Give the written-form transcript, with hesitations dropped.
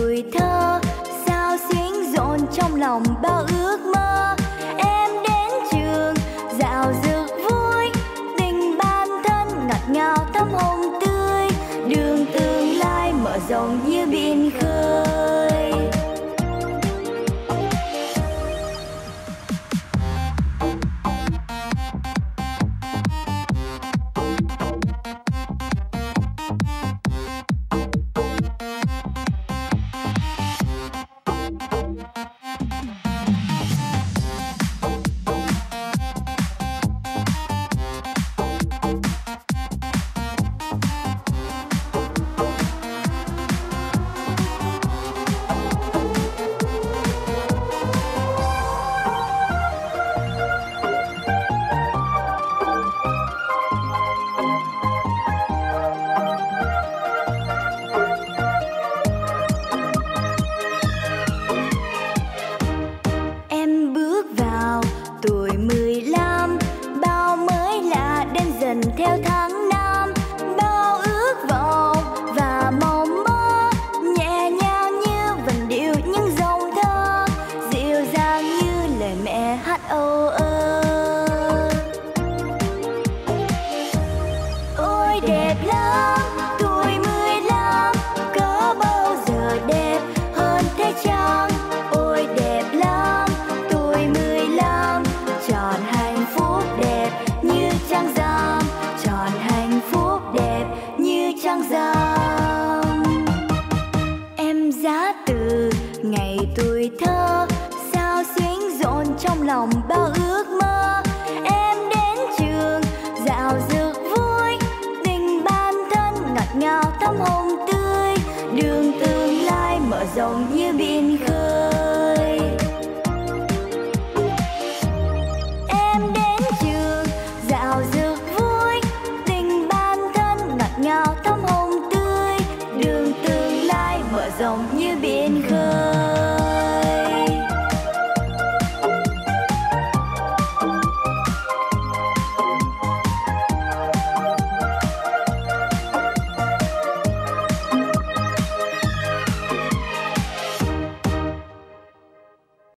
tuổi thơ sao xuyến rộn trong lòng bao ước mơ. Em đến trường dạo dực vui, tình bản thân ngọt ngào thắm hồng tươi, đường tương lai mở rộng như biển khơi. Theo tháng năm bao ước vọng và mộng mơ, nhẹ nhàng như vần điệu những dòng thơ, dịu dàng như lời mẹ hát âu ơ. Ôi đẹp lắm tuổi 15, có bao giờ đẹp hơn thế chăng? Ôi đẹp lắm tuổi 15, tròn hạnh phúc đẹp như trăng rằm, tròn hạnh phúc đẹp như trăng rằm. Em giá từ ngày tuổi thơ sao xuyến rộn trong lòng bao ước mơ. Em đến trường dạo dực vui, tình bản thân ngọt ngào thắm hồng tươi, đường tương lai mở rộng như biển khơi.